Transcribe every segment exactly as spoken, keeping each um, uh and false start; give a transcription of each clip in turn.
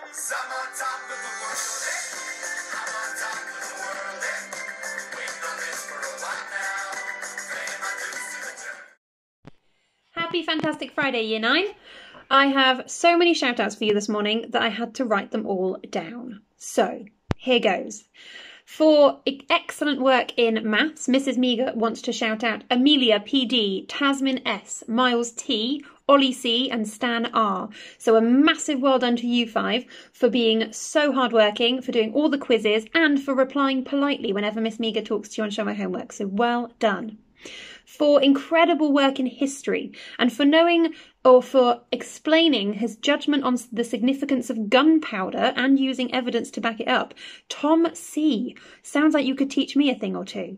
'Cause I'm on top of the world, eh? I'm on top of the world, eh? Waiting on this for a while now. Paying my dues to the dirt. Happy Fantastic Friday, Year nine. I have so many shout outs for you this morning that I had to write them all down. So, here goes. For excellent work in maths, Missus Meager wants to shout out Amelia P D, Tasmin S, Miles T, Ollie C and Stan R. So a massive well done to you five for being so hardworking, for doing all the quizzes and for replying politely whenever Miss Meager talks to you on Show My Homework. So well done. For incredible work in history and for knowing or for explaining his judgment on the significance of gunpowder and using evidence to back it up. Tom C. Sounds like you could teach me a thing or two.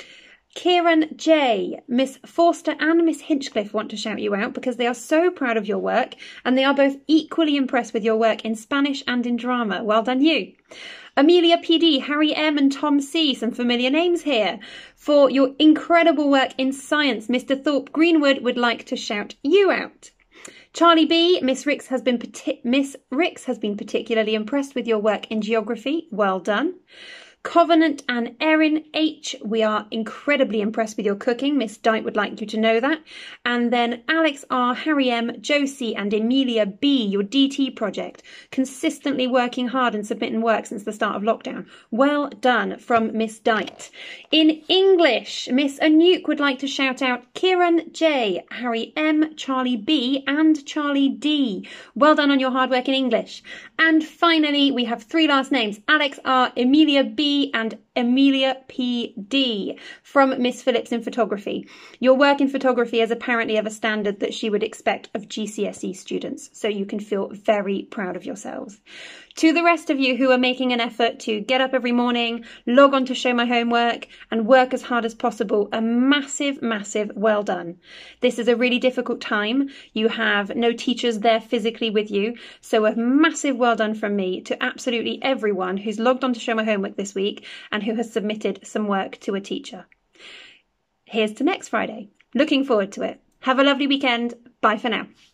Kieran J, Miss Forster and Miss Hinchcliffe want to shout you out because they are so proud of your work and they are both equally impressed with your work in Spanish and in drama. Well done you. Amelia P D, Harry M and Tom C, some familiar names here. For your incredible work in science, Mister Thorpe Greenwood would like to shout you out. Charlie B, Miss Ricks has been Miss Ricks has been particularly impressed with your work in geography. Well done. Covenant and Erin H, we are incredibly impressed with your cooking. Miss Dyke would like you to know that. And then Alex R, Harry M, Josie and Emilia B, your D T project, consistently working hard and submitting work since the start of lockdown. Well done from Miss Dyke. In English, Miss Anuke would like to shout out Kieran J, Harry M, Charlie B and Charlie D. Well done on your hard work in English. And finally, we have three last names, Alex R, Emilia B and Amelia P D from Miss Phillips in photography. Your work in photography is apparently of a standard that she would expect of G C S E students, so you can feel very proud of yourselves. To the rest of you who are making an effort to get up every morning, log on to Show My Homework and work as hard as possible, a massive, massive well done. This is a really difficult time. You have no teachers there physically with you, so a massive well done from me to absolutely everyone who's logged on to Show My Homework this week and who has submitted some work to a teacher. Here's to next Friday. Looking forward to it. Have a lovely weekend. Bye for now.